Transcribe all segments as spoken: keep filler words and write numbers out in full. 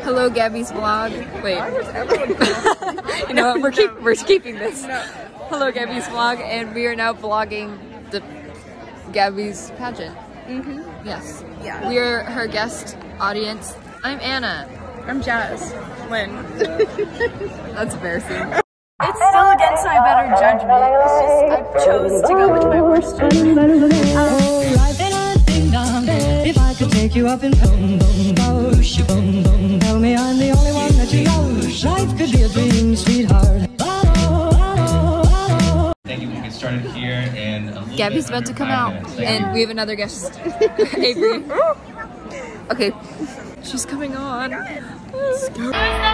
Hello, Gabby's vlog. Wait. You know what? We're keep we're keeping this. Hello, Gabby's vlog, and we are now vlogging the Gabby's pageant. Mm-hmm. Yes. Yeah. We are her guest audience. I'm Anna. I'm Jazz. Lynn. That's embarrassing. It's still against my better judgment. It's just I chose to go with my worst judgment. If I could take you up in boom boom boom, boom boom, tell me I'm the only one that you know. Life could be a dream, sweetheart. Thank you. We'll get started here and a Gabby's about to come out, and we have another guest, Avery. Okay, she's coming on. Let's go.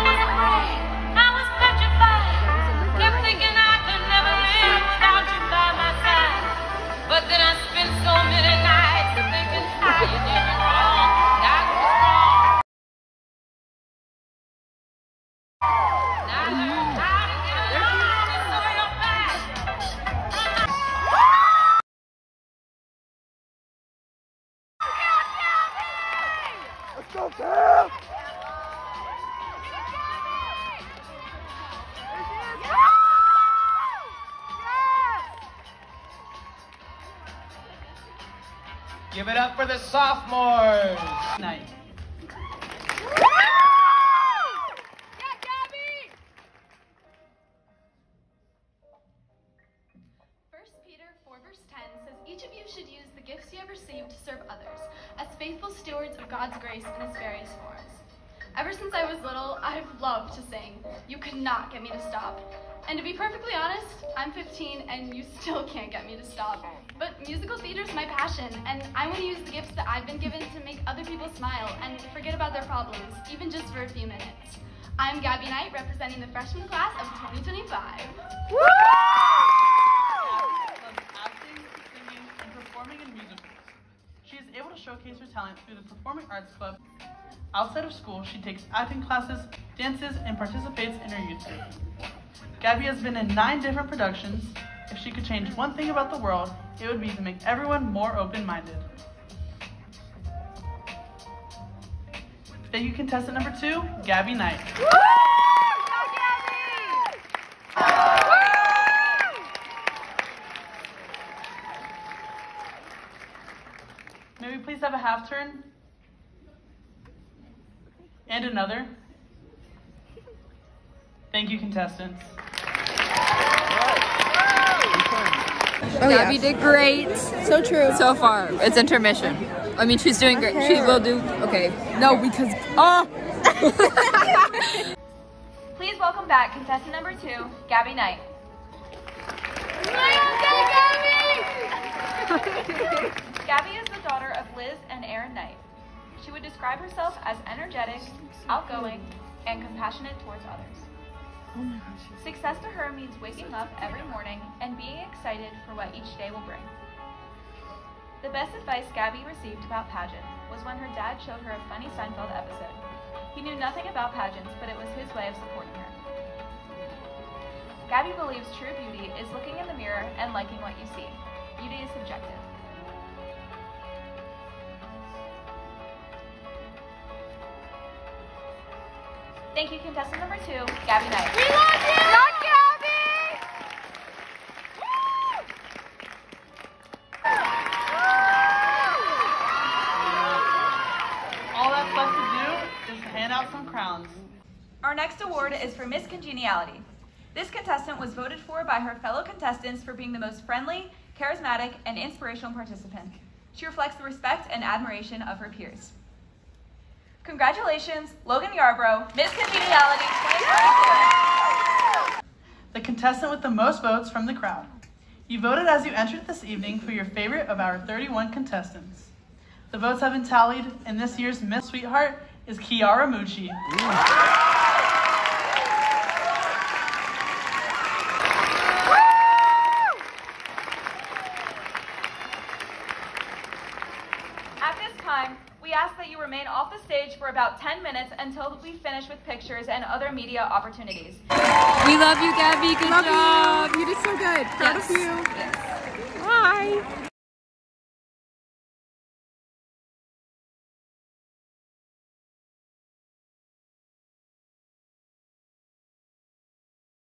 But then I spent so many nights thinking how you did me wrong. That was wrong. Now I learned how to get along and so you're back. Let's go, Cam! Give it up for the sophomores. Night. First Peter four verse ten says each of you should use the gifts you have received to serve others as faithful stewards of God's grace in its various forms. Ever since I was little, I've loved to sing. You could not get me to stop. And to be perfectly honest, I'm fifteen and you still can't get me to stop. But musical theater is my passion, and I want to use the gifts that I've been given to make other people smile and forget about their problems, even just for a few minutes. I'm Gabby Knight, representing the freshman class of twenty twenty-five. Woo! Loves acting, singing, and performing in musicals. She is able to showcase her talent through the Performing Arts Club. Outside of school, she takes acting classes, dances, and participates in her youth group. Gabby has been in nine different productions. If she could change one thing about the world, it would be to make everyone more open-minded. Thank you, contestant number two, Gabby Knight. Woo! Go Gabby! May we please have a half turn? And another. Thank you, contestants. Oh, Gabby yeah. did great. So true. So far. It's intermission. I mean, she's doing great. She will do, okay. No, because, oh! Please welcome back contestant number two, Gabby Knight. Gabby is the daughter of Liz and Aaron Knight. She would describe herself as energetic, outgoing, and compassionate towards others. Oh my gosh. Success to her means waking up every morning and being excited for what each day will bring. The best advice Gabby received about pageants was when her dad showed her a funny Seinfeld episode. He knew nothing about pageants, but it was his way of supporting her. Gabby believes true beauty is looking in the mirror and liking what you see. Beauty is subjective. Thank you, contestant number two, Gabby Knight. We love you! Love Gabby! Woo! All that's left to do is hand out some crowns. Our next award is for Miss Congeniality. This contestant was voted for by her fellow contestants for being the most friendly, charismatic, and inspirational participant. She reflects the respect and admiration of her peers. Congratulations, Logan Yarbrough, Miss Congeniality twenty twenty-four. The contestant with the most votes from the crowd. You voted as you entered this evening for your favorite of our thirty-one contestants. The votes have been tallied, and this year's Miss Sweetheart is Kiara Mucci. At this time, we ask that you remain off the stage for about ten minutes until we finish with pictures and other media opportunities. We love you, Gabby. Good love job. You. you did so good. Proud Yes. of you. Yes. Bye.